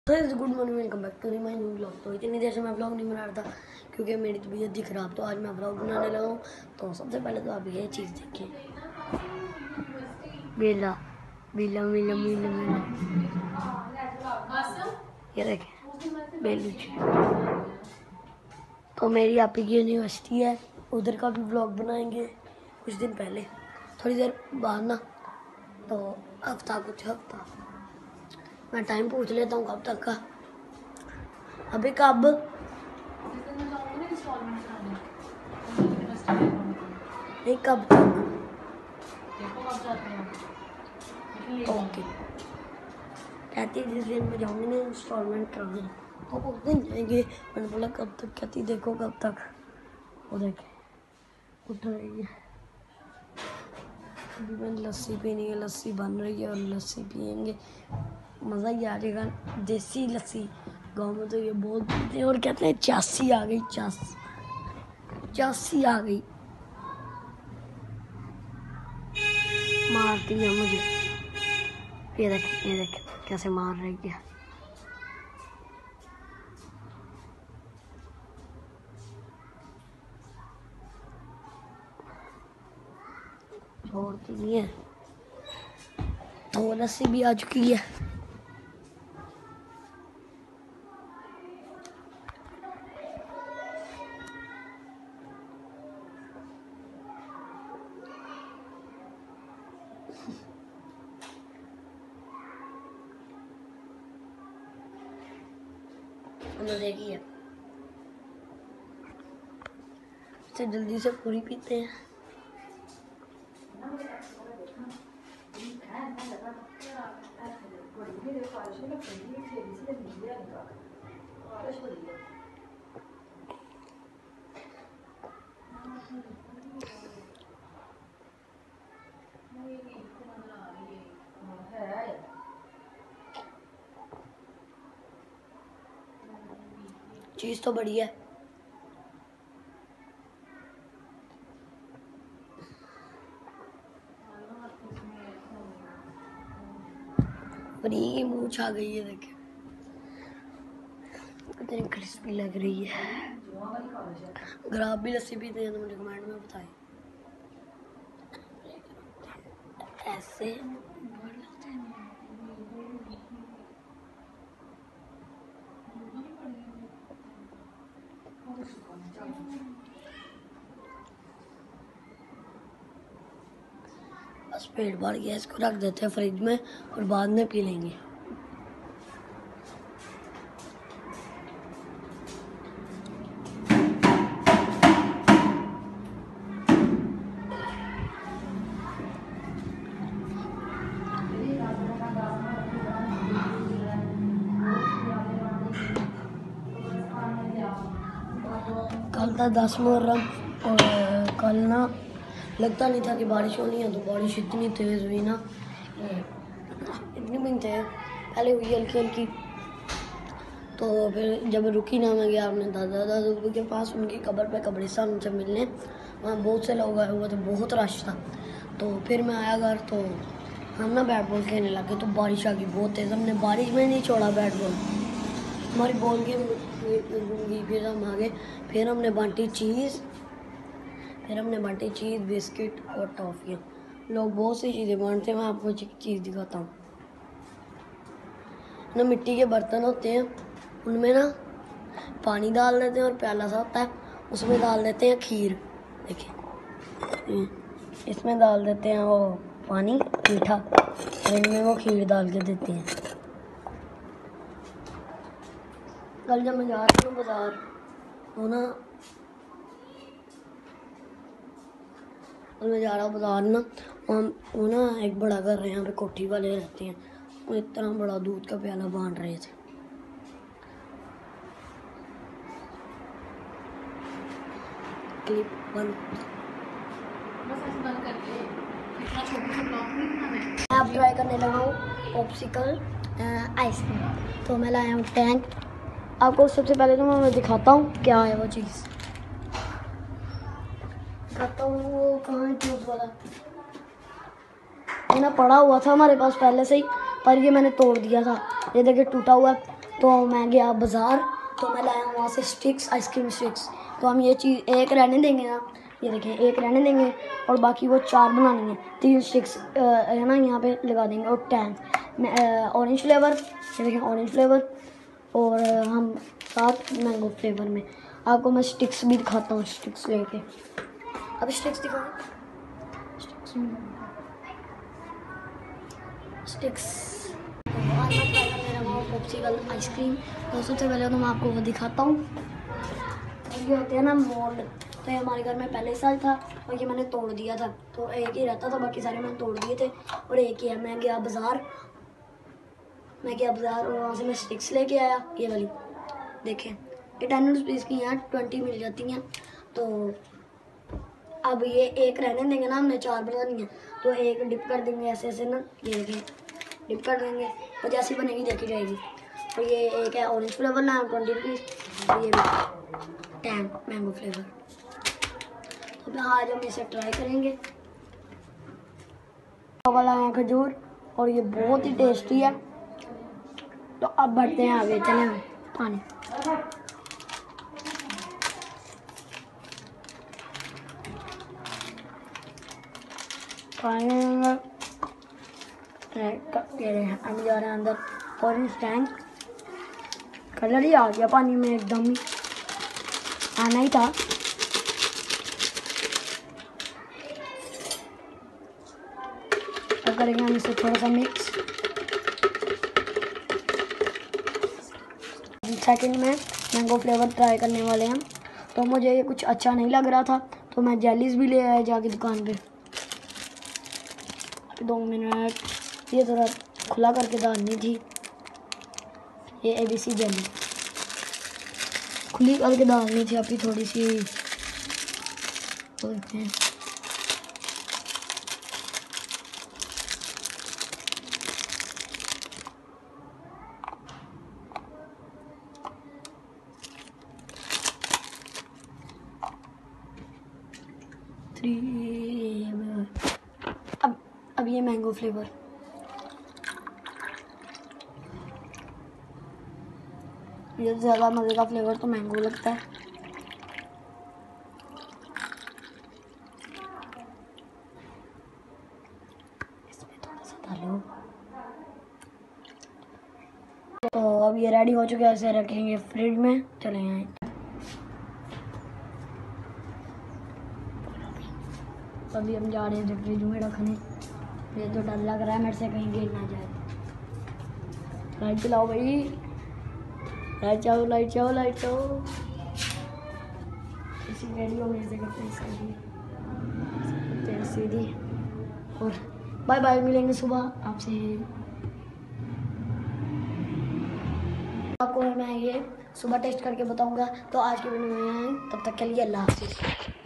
Good morning, welcome back to my new blog. तो इतनी देर से मैं ब्लॉग नहीं बना रहा था क्योंकि मेरी तबीयत थी ख़राब, तो आज मैं ब्लॉग बनाने लगा हूँ। तो सबसे पहले तो आप ये चीज़ देखिए, बेला बेला बेला बेला बेला, ये देखें बेलू। तो मेरी आप की यूनिवर्सिटी है, उधर का भी ब्लॉग बनाएंगे कुछ दिन पहले, थोड़ी देर बाद ना। तो हफ्ता मैं टाइम पूछ लेता हूँ कब तक का। अभी कब? नहीं, कब तक? ओके, कहती जिस दिन मैं जाऊँगी ना इंस्टॉलमेंट कराने, तो उस दिन जाएंगे। मैंने बोला कब तक? कहती देखो कब तक। वो देखे उठ रही है। अभी मैंने लस्सी पीनी है, लस्सी बन रही है और लस्सी पियेंगे, मज़ा ही आ जाएगा। देसी लस्सी, गाँव में तो ये बहुत पीते हैं और कहते हैं चासी आ गई, चासी आ गई। मारती है मुझे, ये देख कैसे मार रही है। छोड़ती नहीं है। तो लस्सी भी आ चुकी है। हमने देखी है, इसे जल्दी से पूरी पीते हैं। चीज़ तो बढ़िया है। बड़ी मूंछ आ गई है, देखे कितनी क्रिस्पी लग रही है। अगर आप भी लस्सी पीते हैं तो मुझे कमेंट में बताएं। ऐसे बस पेट भर गया, इसको रख देते हैं फ्रिज में और बाद में पी लेंगे। कल था 10 मुहर्रम और कल ना लगता नहीं था कि बारिश होनी है, तो बारिश इतनी तेज़ हुई ना, इतनी भी तेज़ पहले हुई हल्की हल्की। तो फिर जब रुकी ना, मैं गया अपने दादा दादू के पास, उनकी कब्र पे कब्रिस्तान उनसे मिलने। वहाँ बहुत से लोग आए हुए थे, बहुत रश था। तो फिर मैं आया घर, तो हम ना बैट बॉल खेलने लगे, तो बारिश आ गई बहुत तेज़। हमने बारिश में नहीं छोड़ा बैट बॉल, हमारी बॉल की गई। फिर हम आगे, फिर हमने बांटी चीज़, बिस्किट और टॉफ़ियाँ। लोग बहुत सी चीज़ें बांटते हैं। मैं आपको एक चीज़ दिखाता हूँ ना, मिट्टी के बर्तन होते हैं, उनमें ना पानी डाल देते हैं और प्याला सा होता है, उसमें डाल देते हैं खीर। देखिए, इसमें डाल देते हैं वो पानी मीठा और इनमें वो खीर डाल के देते हैं। कल जब मैं जा रही हूँ बाजार, तो ना मैं जा रहा हूँ बाजार ना, वो ना एक बड़ा घर है, यहाँ पे कोठी वाले रहते हैं, वो इतना बड़ा दूध का प्याला बांट रहे थे। क्लिप बंद मैं अब ट्राई करने लगा हूँ पॉप्सिकल आइसक्रीम। तो मैं लाया हूँ टैंक। आपको सबसे पहले तो मैं दिखाता हूँ क्या है वो चीज़, दिखाता हूँ। वो कहाँ है ट्यूब वाला? ये ना पड़ा हुआ था हमारे पास पहले से ही, पर ये मैंने तोड़ दिया था। ये देखिए टूटा हुआ है। तो मैं गया बाज़ार, तो मैं लाया वहाँ से स्टिक्स, आइसक्रीम स्टिक्स। तो हम ये चीज़ एक रहने देंगे ना, ये देखें, एक रहने देंगे और बाकी वो 4 बनानी है। 3 स्टिक्स है ना यहाँ पे लगा देंगे। और टैंग ऑरेंज फ्लेवर, ये देखें ऑरेंज फ्लेवर, और हम 7 मैंगो फ्लेवर में। आपको मैं स्टिक्स भी दिखाता हूँ, स्टिक्स लेके। अब स्टिक्स दिखाओ, स्टिक्स। आज मैं ट्राई कर रहा हूँ पॉप्सिकल आइसक्रीम। तो सबसे पहले तो मैं आपको वो दिखाता हूँ। ये होते हैं ना मोल्ड, तो ये हमारे घर में पहले साल था और ये मैंने तोड़ दिया था। तो एक ही रहता था, बाकी सारे मैंने तोड़ दिए थे और एक ही है। मैं गया बाज़ार और वहाँ से मैं स्टिक्स लेके आया। ये वाली देखें, ये 10 रुपीज़ की हैं, 20 मिल जाती हैं। तो अब ये एक रहने देंगे ना, हमने 4 बनानी है। तो एक डिप कर देंगे ऐसे ऐसे ना, ये देखें डिप कर देंगे और जैसी बनेगी देखी जाएगी। और ये एक है ऑरेंज फ्लेवर ना, 20 रुपीज़। और ये भी टैंग मैंगो फ्लेवर। तो आज हम इसे ट्राई करेंगे। वाला है खजूर और ये बहुत ही टेस्टी है। तो अब बढ़ते हैं आगे, चलें पानी। हम जा रहे हैं अंदर। ऑरेंज टैंक कलर ही आ गया पानी में, एकदम ही आना ही था। अब करेंगे हम इसे थोड़ा सा मिक्स। सेकंड में मैंगो फ्लेवर ट्राई करने वाले हैं। तो मुझे ये कुछ अच्छा नहीं लग रहा था, तो मैं जेलीज भी ले आया जाके दुकान पे। 2 मिनट, ये थोड़ा खुला करके डालनी थी। ये ABC जेली खुली करके डालनी थी अभी थोड़ी सी। तो देखते हैं, अब ये मैंगो फ्लेवर। ये ज़्यादा मज़े का फ्लेवर तो मैंगो लगता है। इसमें थोड़ा सा डालो। तो अब ये रेडी हो चुके हैं, ऐसे रखेंगे फ्रिज में। चले आए, अभी हम जा रहे हैं फ्रिज में रखने। ये तो डर लग रहा है मेरे से कहीं गिर ना जाए। लाइट चलाओ भाई, लाइट जाओ, लाइट जाओ, लाइट जाओ। इसी वीडियो में ऐसे करते हैं सीधी। और बाय बाय, मिलेंगे सुबह आपसे। आपको मैं ये सुबह टेस्ट करके बताऊंगा। तो आज की वीडियो में तब तक के लिए अल्लाह हाफिज़।